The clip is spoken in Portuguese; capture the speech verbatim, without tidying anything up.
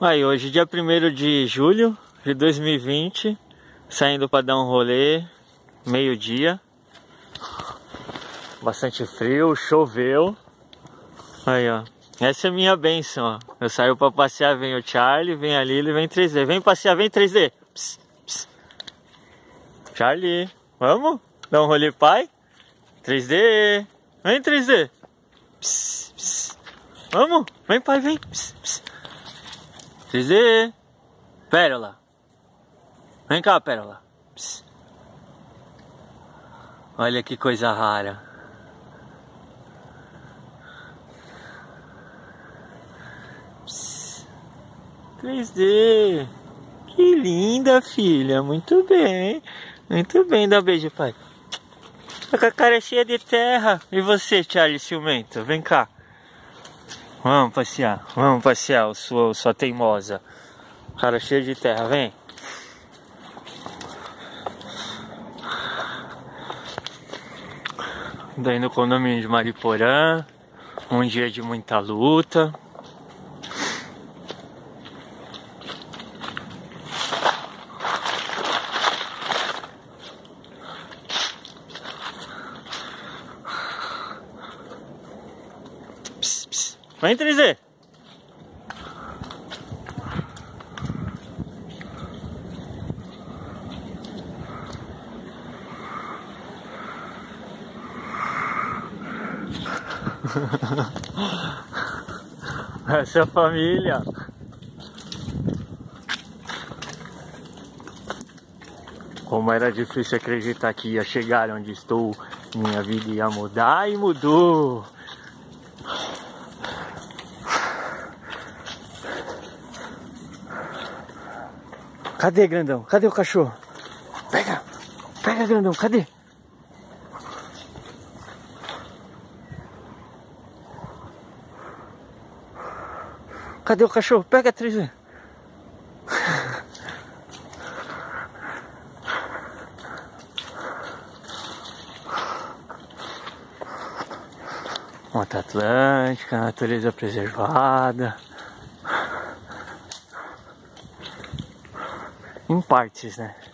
Aí, hoje, dia primeiro de julho de dois mil e vinte, saindo para dar um rolê, meio-dia. Bastante frio, choveu. Aí, ó. Essa é a minha bênção, ó. Eu saio para passear, vem o Charlie, vem a Lily, vem três D. Vem passear, vem três D. Pss, pss. Charlie, vamos? Dar um rolê, pai? três D. Vem, três D. Pss, pss. Vamos? Vem, pai, vem. Pss, pss. três D. Pérola. Vem cá, Pérola. Pss. Olha que coisa rara. Pss. três D. Que linda, filha. Muito bem. Muito bem. Dá um beijo, pai. Tá com a cara cheia de terra. E você, Charlie ciumento? Vem cá. Vamos passear. Vamos passear, sua, sua teimosa. Cara cheia de terra, vem. Daí no condomínio de Mariporã. Um dia de muita luta. Pss, pss. Vem, três D. Essa é a família. Como era difícil acreditar que ia chegar onde estou, minha vida ia mudar e mudou. Cadê, grandão? Cadê o cachorro? Pega! Pega, grandão, cadê? Cadê o cachorro? Pega, três D. Mata Atlântica, natureza preservada. Em partes, né?